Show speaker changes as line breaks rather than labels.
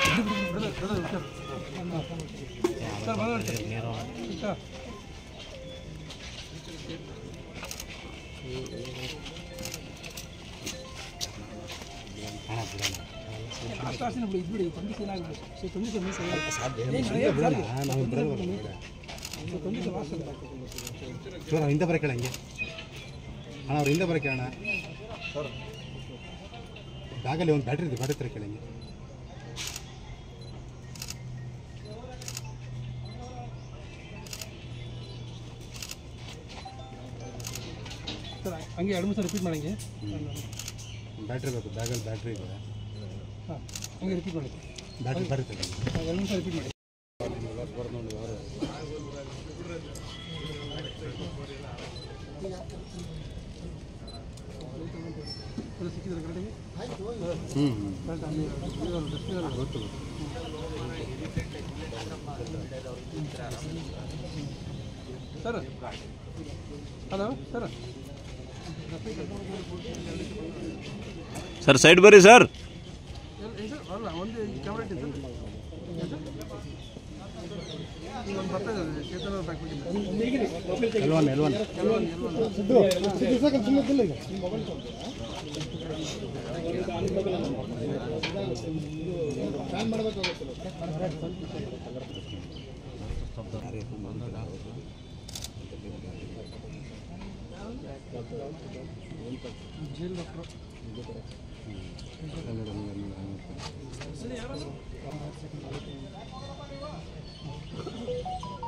ಹಿಂದೆ ಬರ ಕೇಳ ಹಂಗೆ ಅಣ್ಣ ಅವ್ರು ಹಿಂದೆ ಬರ ಕೇಳೋಣ ಬ್ಯಾಗಲ್ಲಿ ಒಂದು ಬ್ಯಾಟ್ರಿ ಇದೆ ಬ್ಯಾಟ್ರಿ ತರ ಕೇಳಂಗೆ
ಸರ್ ಹಂಗೆ 2 ಸಲ ರಿಪೀಟ್ ಮಾಡಂಗೆ
ಬ್ಯಾಟ್ರಿ ಬೇಕು ಬ್ಯಾಗಲ್ಲಿ ಬ್ಯಾಟ್ರಿ ಇದೆ
ಹಾಂ ಹಂಗೆ ರಿಪೀಟ್ ಮಾಡಿ
ಬ್ಯಾಟ್ರಿ ಬರುತ್ತೆ
2 ಸಲ ರಿಪೀಟ್ ಮಾಡಿ ಸಿಕ್ಕಿದ್ರೆ ಕರೆಕ್ಟಾಗಿ
ಗೊತ್ತು
sir hello sir
sir side ಬರ್ರಿ ಸರ್
ಅಲ್ಲ ಒಂದು ಕ್ಯಾಮ್ರಾ ಇಟ್ಟಿದ್ದು ಒಂದು ಬರ್ತದೆ ಚೇತನ ಜೇಲ್ ಡಾಕ್ಟ್ರು